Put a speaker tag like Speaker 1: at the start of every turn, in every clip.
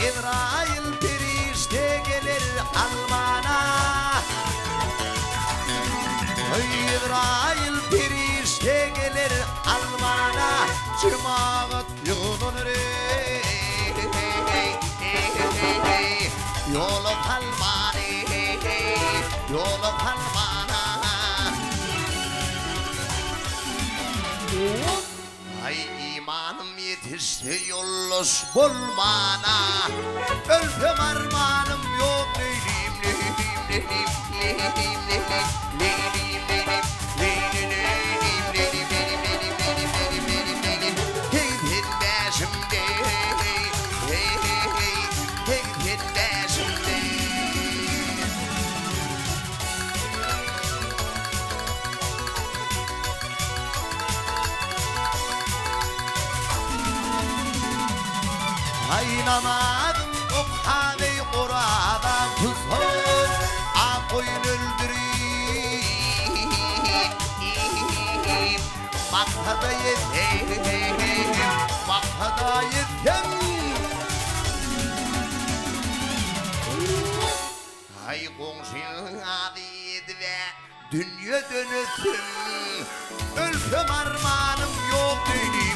Speaker 1: İsrail perişte gelir almana. İsrail perişte gelir almana. Cemaat yolun re yolu palmani yolu palmana. Ay imanım yetişse yollos bulmana. Ölpem armanım yok neydim neydim neydim neydim neydim Aynamadım okhaneyi oradan tuzhuz Akoyun öldüreyim Maktada yedim Maktada yedim Ay komşunun adiydi ve dünya dönütüm Ölpem armanım yok dedim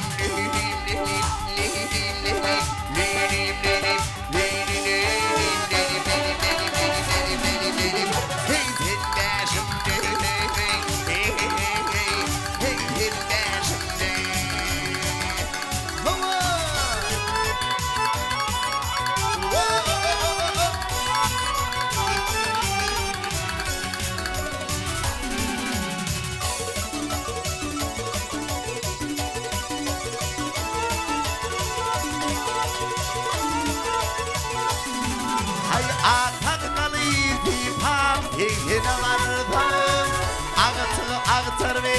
Speaker 1: Ağıtır ve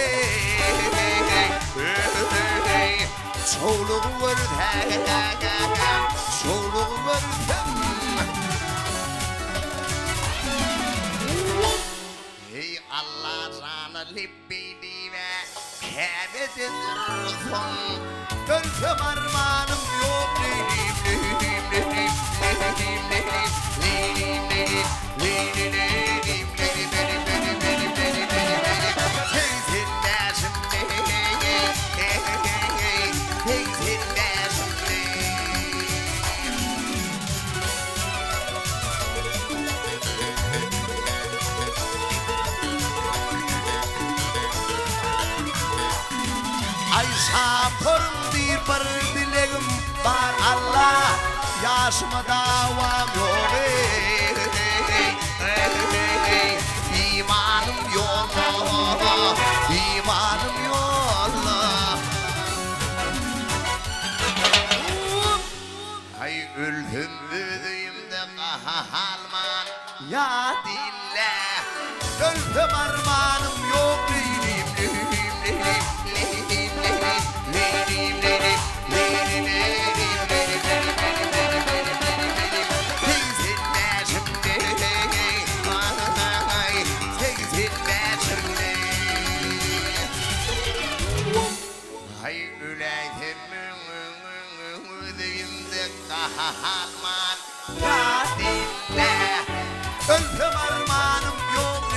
Speaker 1: çoğuluğu vurdum çoğuluğu vurdum Ey Allah sana libbidi ve kâbeti dursun Ölpem armanım yok Sapırım bir dileğim var Allah Yaşıma davam yok İmanım yok İmanım yok Ay öldüm ödüğümde kahalman Ya dinle Öldüm armanım yok Halman ya dinle Ölpem armanım yok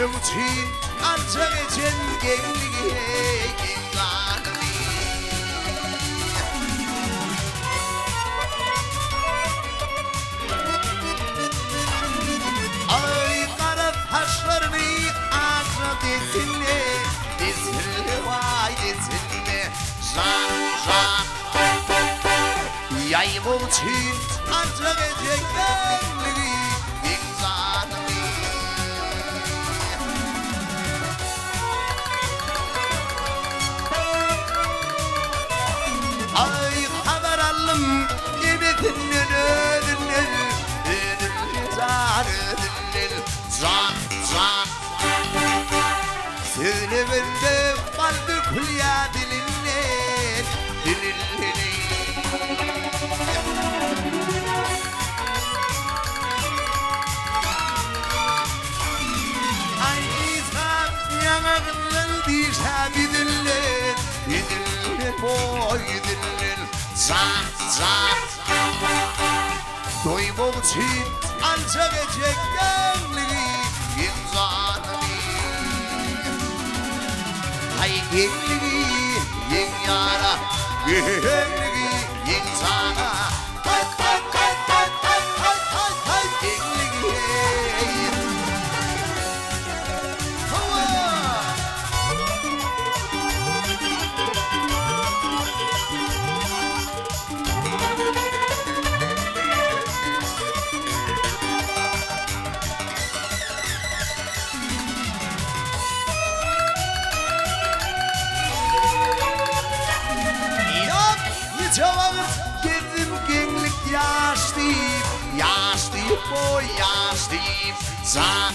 Speaker 1: Gülümçin ancak cengenliğe inanı Ay kara taşlarını ağzına desinle Desinle vay desinle Zan Yayım için ancak cengenliği inanı Ay haber alım yemetinden ödünler Zan Söyle bende kalbi kulya dilinle Ay izham yanağından dişa bidiller boy diller Zan Doymam için ancak cengenliği insanı Hay genliği yen yara genliği insana Hay genliği Cevabım geldim genlik yaşlıyım boy yaşlıyım Zan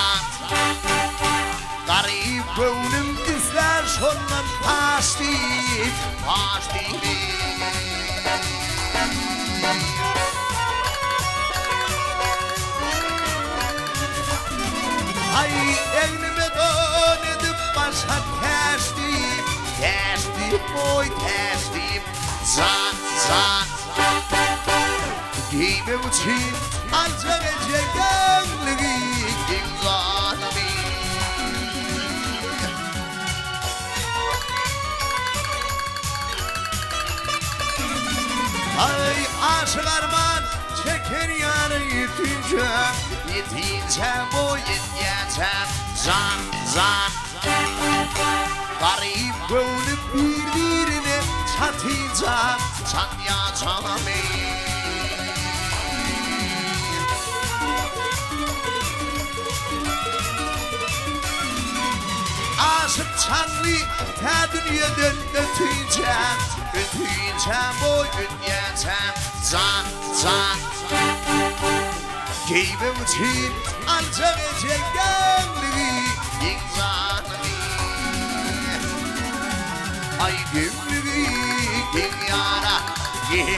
Speaker 1: Garip gönlüm izler şondan taşlıyım Ay elime don edip başa teşliyim boy teşliyim Zan Giyimim için ancak cengenliği insanı Ay aşık arman çeker yarı yetince boy yeteceğim Zan Garip gönlüm birbirine çatacağım Çatacağım Aşık çanlı ta dünyadan öteceğim boy öteceğim Zan Giyimim için ancak cengenliği insanı Ay gümrüğü dünyana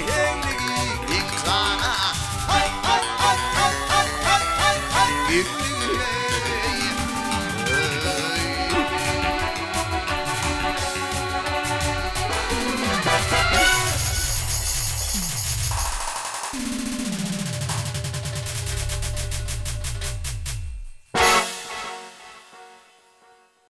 Speaker 1: genliği insana Gümrüğü